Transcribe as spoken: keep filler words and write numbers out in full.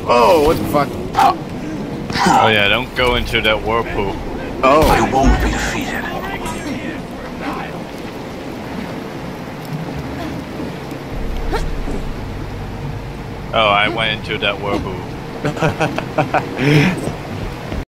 Oh, what the fuck? Oh yeah, don't go into that whirlpool. Oh. You won't be defeated. Oh, I went into that whirlpool.